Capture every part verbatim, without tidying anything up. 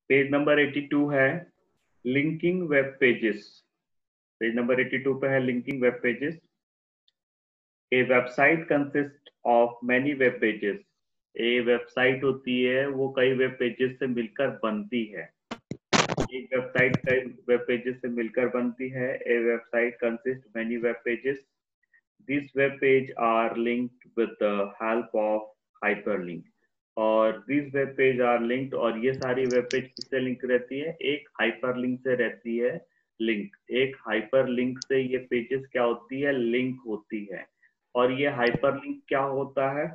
Page number बयासी है linking web pages. Page number बयासी पे है linking web pages. A website consist of many web pages. A website होती है वो कई वेब पेजेस से मिलकर बनती है। एक वेबसाइट कई वेब पेजेस से मिलकर बनती है। A website consist many web pages. This web page are linked with the help of hyperlink. और this web page are linked, और ये सारी वेब पेज किससे लिंक रहती है? एक हाइपरलिंक से रहती है लिंक। एक हाइपरलिंक से ये पेजेस क्या होती है? लिंक होती है। और ये हाइपरलिंक क्या होता है?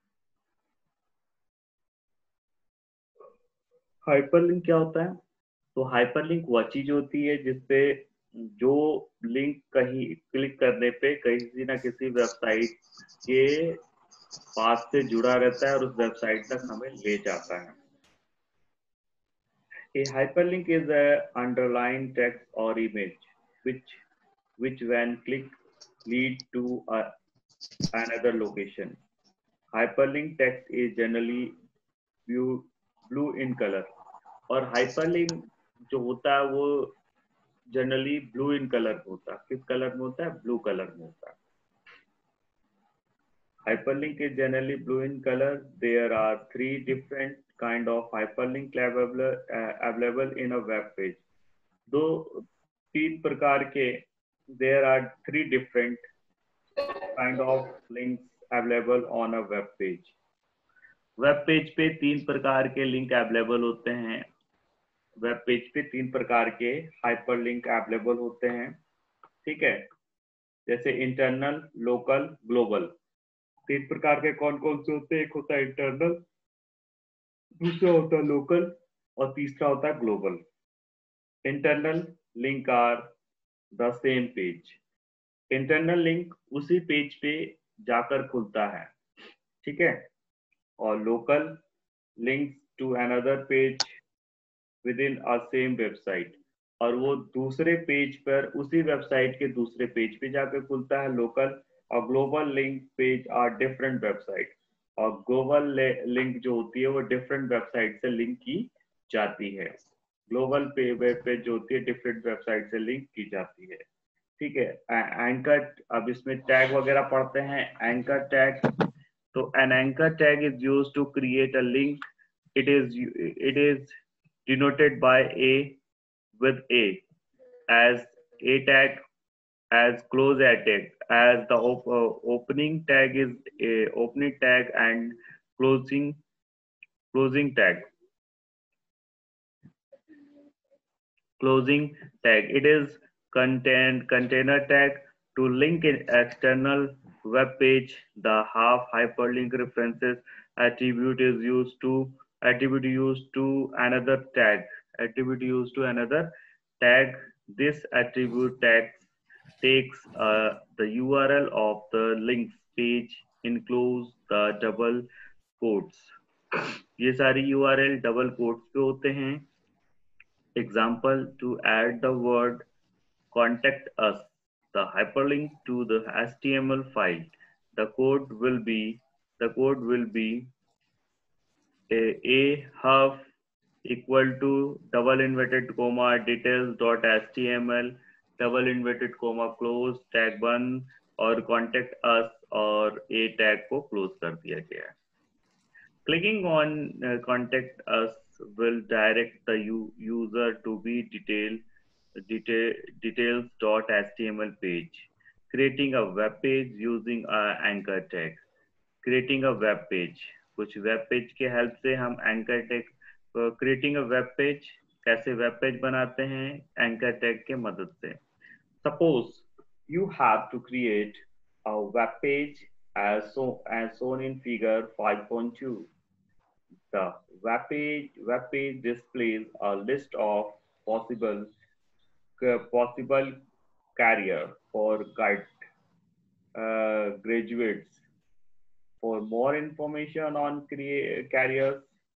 हाइपरलिंक क्या होता है? तो हाइपरलिंक वह चीज होती है जिसपे जो लिंक कहीं क्लिक करने पे किसी ना किसी वेबसाइट के पास से जुड़ा रहता है और उस वेबसाइट तक हमें ले जाता है। A hyperlink is a underlined text or image which which when clicked lead to a, another location. Hyperlink text is generally blue, blue in color, और hyperlink जो होता है वो जनरली ब्लू इन कलर होता है। किस कलर में होता है? ब्लू कलर में होता है। Hyperlink is generally blue in color. There are three different kind of hyperlink available, uh, available in a web page. दो तीन प्रकार के there are three different kind of links available on a web page. Web page पे तीन प्रकार के link available होते हैं। वेब पेज पे तीन प्रकार के हाइपरलिंक अवेलेबल होते हैं। ठीक है, जैसे इंटरनल, लोकल, ग्लोबल। तीन प्रकार के कौन कौन से होते हैं? एक होता है इंटरनल, दूसरा होता है लोकल, और तीसरा होता है global. Internal link are the same page. Internal link उसी पेज पे जाकर खुलता है। ठीक है, और local links to another page within a same website, और वो दूसरे पेज पर उसी वेबसाइट के दूसरे पेज पे जाकर खुलता है, लोकल। और global link page are different website, और ग्लोबल लिंक जो होती है वो डिफरेंट वेबसाइट से लिंक की जाती है। ग्लोबल पे वेब पेज जो होती है डिफरेंट वेबसाइट से लिंक की जाती है। ठीक है, एंकर, अब इसमें टैग वगैरह पढ़ते हैं। एंकर टैग, तो an anchor tag is used to create a link. It is it is denoted by a with a as a tag, as close a tag, as the op uh, opening tag is a opening tag, and closing closing tag closing tag. It is content container tag to link an external web page. The half hyperlink references attribute is used to attribute used to another tag attribute used to another tag. This attribute tag takes uh, the U R L of the links page, includes the double quotes. ये सारी U R L double quotes पे होते हैं। Example, to add the word contact us, the hyperlink to the H T M L file. The code will be the code will be a, a half equal to double inverted comma details dot html double inverted comma close tag one, और contact us और a tag को close कर दिया गया है। Clicking on uh, contact us will direct the user to be detail, detail, details.html page. Creating a web page using a anchor tag. Creating a web page. कुछ web page के help से हम anchor tag, uh, creating a web page, कैसे web page बनाते हैं? Anchor tag के मदद से। Suppose you have to create a web page as, so, as shown in figure five point two. The web page, web page displays a list of possible possible career for guide uh, graduates. For more information on careers,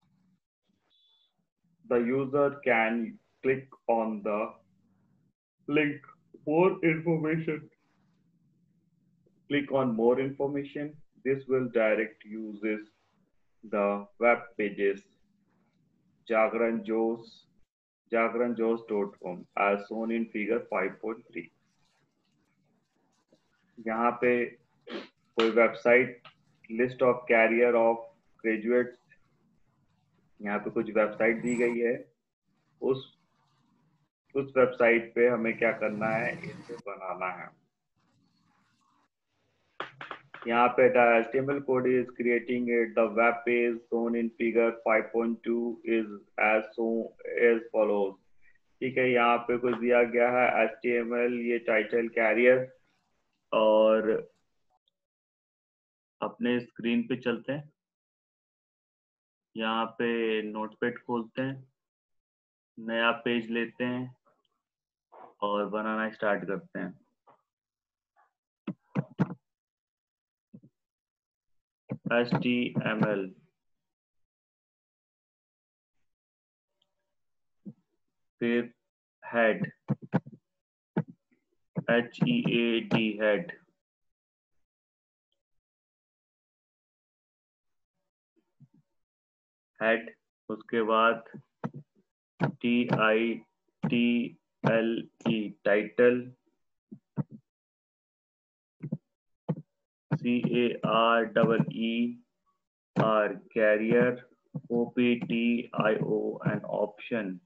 the user can click on the link more information. Click on more information. This will direct users the web pages Jagran Jos jagran jos dot com as shown in figure five point three. यहाँ पे कोई website list of career of graduates, यहाँ पे कुछ website दी गई है, उस उस वेबसाइट पे हमें क्या करना है, इसे बनाना है। यहाँ पे the H T M L code is creating it. The web page shown in figure five point two is as shown as follows. ठीक है, यहाँ पे कुछ दिया गया है H T M L, ये टाइटल कैरियर, और अपने स्क्रीन पे चलते हैं। यहाँ पे नोटपैड खोलते हैं, नया पेज लेते हैं और बनाना स्टार्ट करते हैं। H T M L, फिर head, H E A D head, head, उसके बाद T I T L E title, C A R E E R carrier, O P T I O and option.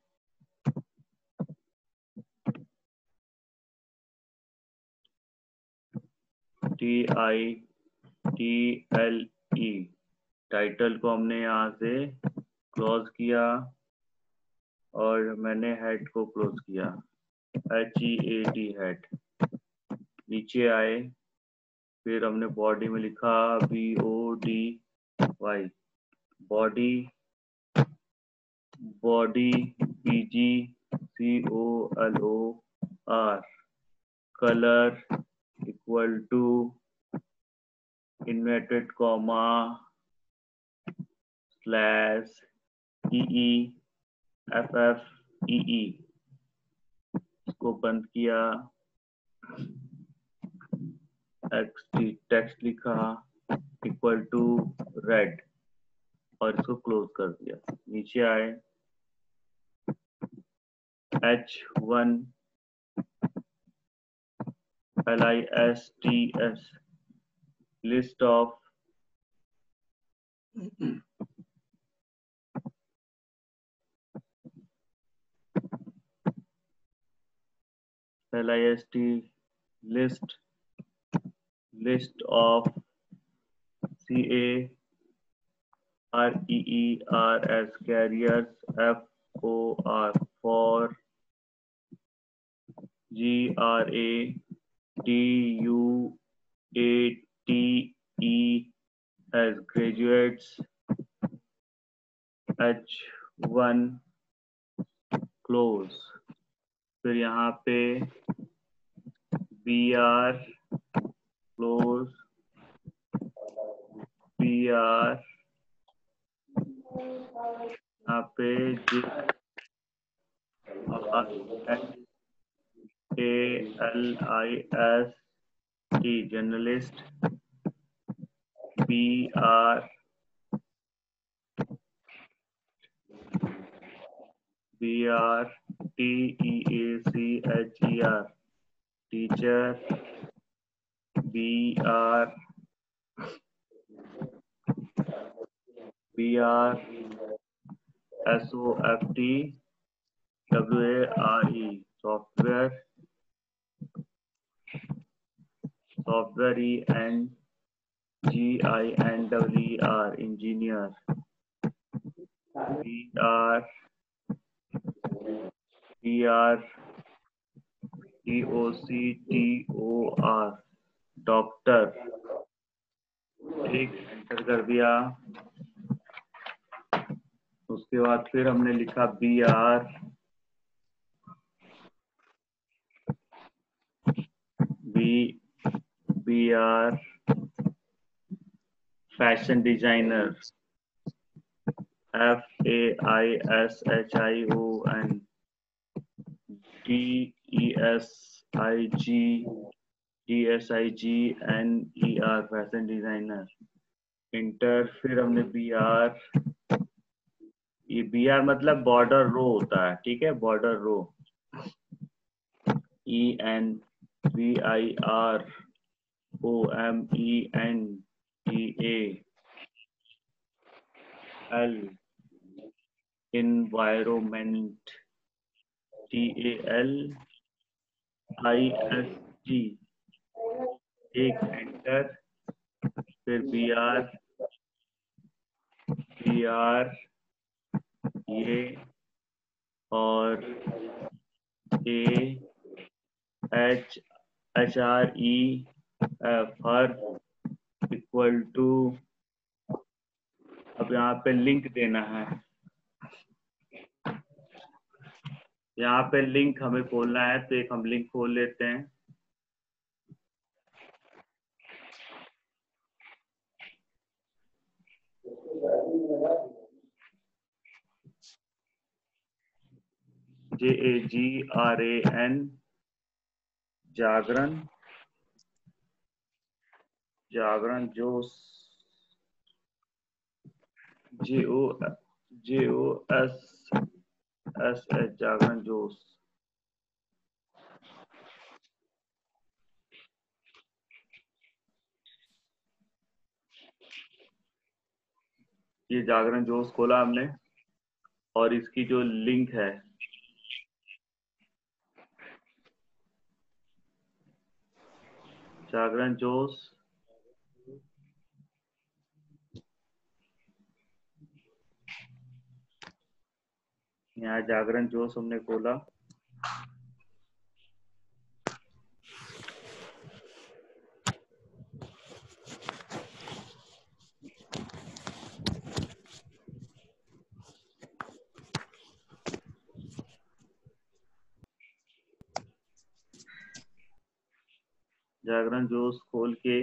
T I T L E title को हमने यहाँ से close किया और मैंने head को क्लोज किया, H E A D head. नीचे आए, फिर हमने बॉडी में लिखा B O D Y body, body B G C O L O R, colour equal to inverted comma slash E E F F E E, इसको बंद किया, text लिखा इक्वल टू रेड और इसको क्लोज कर दिया। नीचे आए, H one L I S T S list of L I S T list list of C A R E E R as carriers, F O R for G R A T U A T E as graduates, H one close। फिर यहाँ पे B R close, B R, यहाँ पे G R A L I S T journalist, B R B R T E A C H E R teacher, B R B R S O F T W A R E software, software E N G I N W E R engineer, B R B R D O C T O R doctor, एक enter कर दिया। उसके बाद फिर हमने लिखा B R B B R fashion designer, F A I S H I O N D E S I G D S I G N E R fashion designer, enter. फिर हमने B R ये B R मतलब border row होता है, ठीक है, border row, E N B I R O M E N T A L, environment, T A L I S T, एक enter, फिर बी आर, बी आर ये और A H H R E F हर equal to, अब यहाँ पे link देना है, यहाँ पे लिंक हमें खोलना है, तो एक हम लिंक खोल लेते हैं। जे ए जी R A N, Jagran, Jagran Josh, J O J O S S H, Jagran Josh. ये जागरण जोश खोला हमने, और इसकी जो लिंक है, जागरण जोश, यहाँ जागरण जोश हमने खोला, जागरण जोश खोल के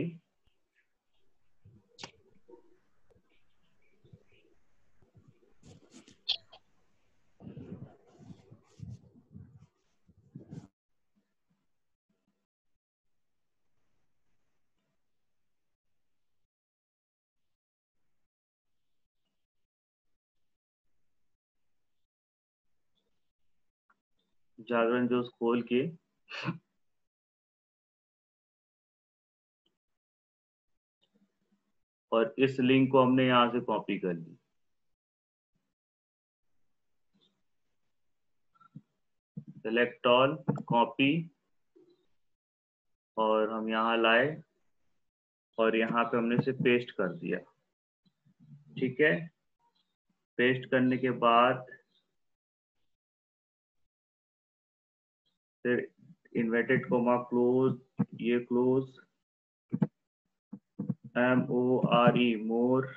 जागरण जोश खोल के और इस लिंक को हमने यहाँ से कॉपी कर ली, सेलेक्ट ऑल, कॉपी, और हम यहाँ लाए और यहाँ पे हमने इसे पेस्ट कर दिया, ठीक है। पेस्ट करने के बाद फिर इन्वर्टेड कोमा क्लोज, ये close, M O R E, more,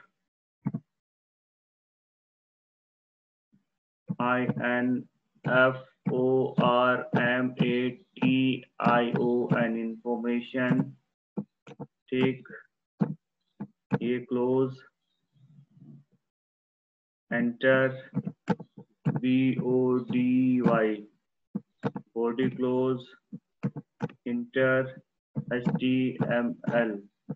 I N F O R M A T I O N, information, ठीक, ये close, enter, B O D Y, body close, enter, H T M L,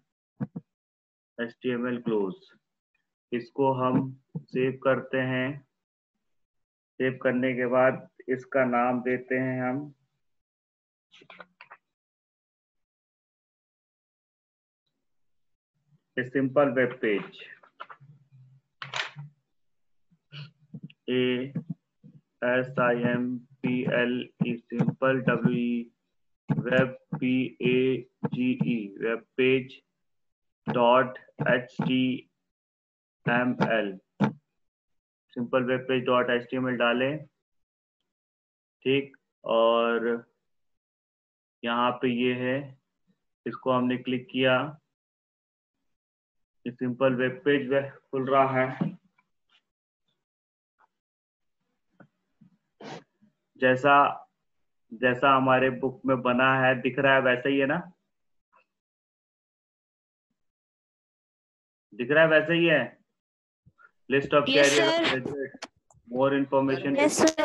H T M L close. इसको हम save करते हैं, save करने के बाद इसका नाम देते हैं हम a simple web page, A S I M P L E, simple, W E, web, P A G E, web page dot H T M L, simple web page dot H T M L डालें, ठीक, और यहाँ पे ये है, इसको हमने click किया, ये सिंपल वेब पेज खुल रहा है, जैसा जैसा हमारे बुक में बना है, दिख रहा है वैसा ही है ना, दिख रहा है वैसा ही है। List of career, more information,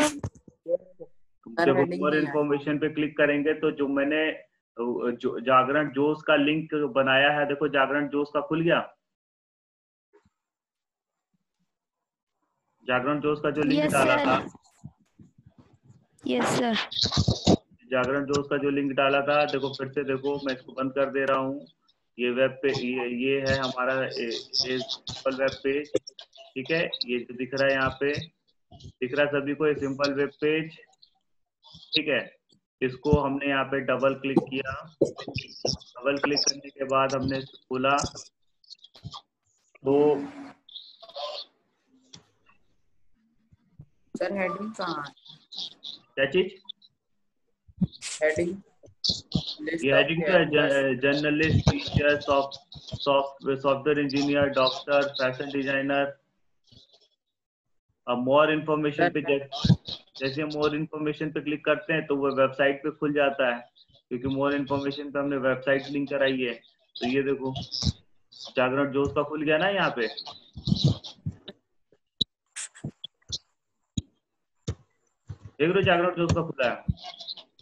जब मोर इन्फॉर्मेशन पे क्लिक करेंगे तो जो मैंने जो जागरण जोश का लिंक बनाया है, देखो जागरण जोश का खुल गया, जागरण जोश का जो लिंक Yes, डाला था, sir. Yes, sir. जागरण जोश का जो लिंक डाला था, देखो फिर से देखो, मैं इसको बंद कर दे रहा हूँ। ये वेब पे ये ये है हमारा ये सिंपल वेब पेज, ठीक है। ये जो दिख रहा है यहाँ पे, दिख रहा है सभी को, ये सिंपल वेब पेज, ठीक है। इसको हमने यहाँ पे डबल क्लिक किया, डबल क्लिक करने के बाद हमने इसको खोला, तो सर हेडिंग कहाँ है? क्या चीज? हेडिंग ये हेडिंग तो है, journalist, teacher, software engineer, doctor, fashion designer. अब मोर इन्फॉर्मेशन पे जैसे मोर इन्फॉर्मेशन पे क्लिक करते हैं तो वो वेबसाइट पे खुल जाता है, क्योंकि मोर इन्फॉर्मेशन पे हमने वेबसाइट लिंक कराई है। तो ये देखो जागरण जोश का खुल गया ना यहाँ पे, देख लो जागरण जोश का खुला है।